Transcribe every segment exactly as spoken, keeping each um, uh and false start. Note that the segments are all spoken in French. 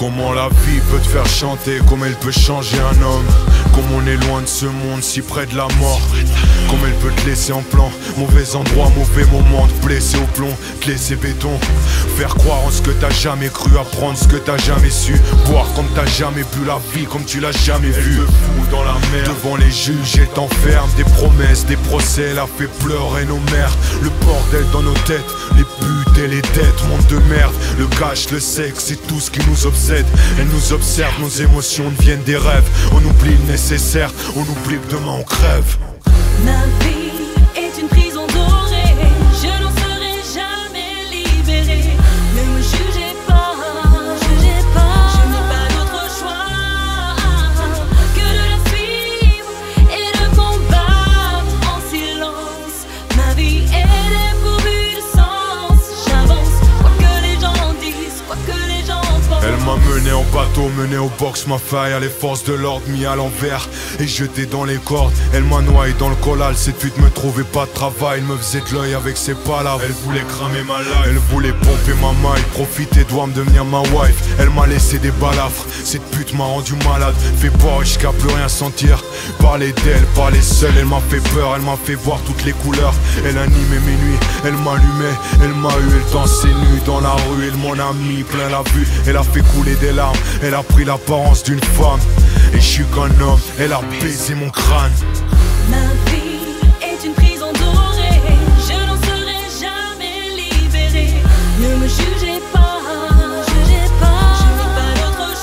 Comment la vie peut te faire chanter, comme elle peut changer un homme. Comme on est loin de ce monde, si près de la mort. Comme elle peut te laisser en plan, mauvais endroit, mauvais moment, te blesser au plomb, te laisser béton. Faire croire en ce que t'as jamais cru, apprendre ce que t'as jamais su. Boire comme t'as jamais bu la vie, comme tu l'as jamais vu. Ou dans la mer, devant les juges, elle t'enferme. Des promesses, des procès, elle a fait pleurer nos mères. Le bordel dans nos têtes, les buts et les dettes, monde de merde. Le cash, le sexe, c'est tout ce qui nous obsède. Elle nous observe, nos émotions deviennent des rêves. On oublie le nécessaire, on oublie que demain on crève. Ma vie est une prison dorée, je n'en serai jamais libérée. Ne me jugez pas, jugez pas. Je n'ai pas d'autre choix que de la suivre et de combattre en silence. Ma vie est dépourvue de sens, j'avance, quoi que les gens disent, quoi que les gens pensent. Elle m'a mené en bateau, mené au box, m'a faille à les forces de l'ordre, mis à l'envers et jeté dans les cordes. Elle m'a noyé dans le collal, cette pute me trouvait pas de travail. Elle me faisait de l'œil avec ses palabres. Elle voulait cramer ma life, elle voulait pomper ma maille, profiter, doit me devenir ma wife. Elle m'a laissé des balafres, cette pute m'a rendu malade. Fait boire jusqu'à plus rien sentir. Parler d'elle, parler seule, elle m'a fait peur, elle m'a fait voir toutes les couleurs. Elle animait mes nuits, elle m'allumait, elle m'a eu, elle dansait nue dans la rue. Elle m'en a mis plein la vue, elle a fait couler des larmes. Elle a pris l'apparence d'une femme, et je suis qu'un homme, elle a baisé mon crâne. Ma vie est une prison dorée, je n'en serai jamais libérée. Ne me jugez pas, jugez pas. Je n'ai pas d'autre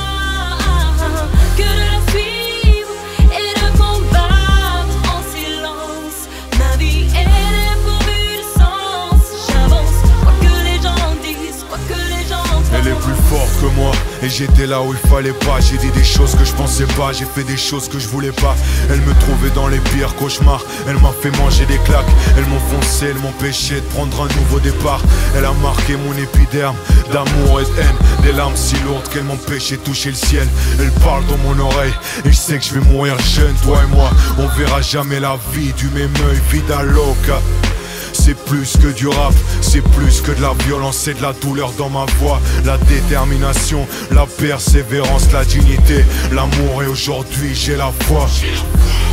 choix que de la suivre et de combattre en silence. Ma vie est dépourvue de sens, j'avance, quoi que les gens disent, quoi que les gens pensent. Elle est plus forte que moi, et j'étais là où il fallait pas. J'ai dit des choses que je pensais pas, j'ai fait des choses que je voulais pas. Elle me trouvait dans les pires cauchemars, elle m'a fait manger des claques. Elle m'enfonçait, elle m'empêchait de prendre un nouveau départ. Elle a marqué mon épiderme d'amour et de haine, des larmes si lourdes qu'elle m'empêchait de toucher le ciel. Elle parle dans mon oreille, et je sais que je vais mourir jeune. Toi et moi, on verra jamais la vie du même œil, vida loca. C'est plus que du rap, c'est plus que de la violence, c'est de la douleur dans ma voix. La détermination, la persévérance, la dignité, l'amour, et aujourd'hui j'ai la foi.